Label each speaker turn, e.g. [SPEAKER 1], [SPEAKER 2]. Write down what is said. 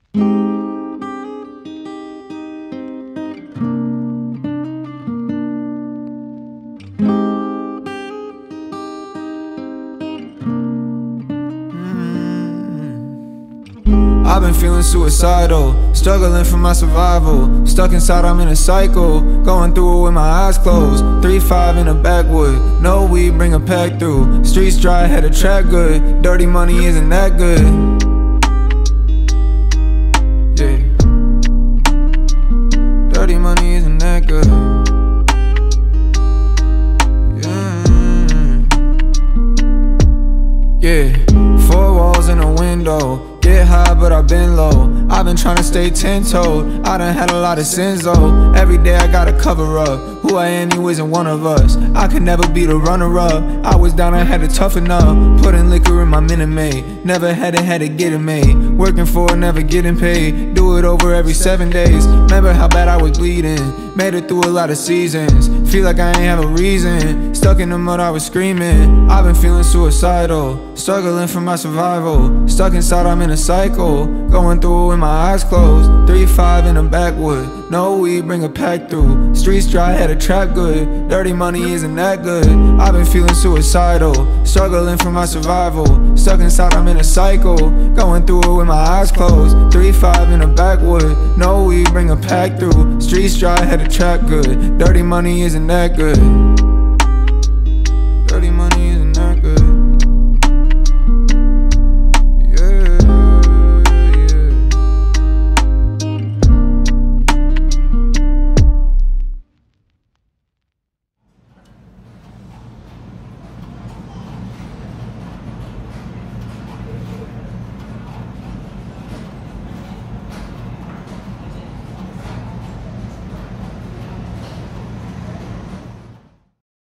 [SPEAKER 1] I've been feeling suicidal, struggling for my survival. Stuck inside, I'm in a cycle, going through it with my eyes closed. 3-5 in a backwood, no weed, bring a pack through. Streets dry, had a track good, dirty money isn't that good. Yeah, dirty money isn't that good. Yeah, 4 walls in a window. Get high, but I've been low. I've been trying to stay 10-toed. I done had a lot of sins though. Every day I gotta cover up. Who I am, you isn't one of us. I could never be the runner-up. I was down, I had to toughen up. Putting liquor in my Minute-Maid. Never had it getting made. Working for it, never getting paid. Do it over every 7 days. Remember how bad I was bleeding. Made it through a lot of seasons. Feel like I ain't have a reason. Stuck in the mud, I was screaming. I've been feeling suicidal, struggling for my survival. Stuck inside, I'm in a cycle, going through it with my eyes closed. 3-5 in a backwood, no weed, bring a pack through. Streets dry, had a trap good, dirty money isn't that good. I've been feeling suicidal, struggling for my survival. Stuck inside, I'm in a cycle, going through it with my eyes closed. 3-5 in a backwood, no weed, bring a pack through. Streets dry, had a trap good, dirty money isn't that good.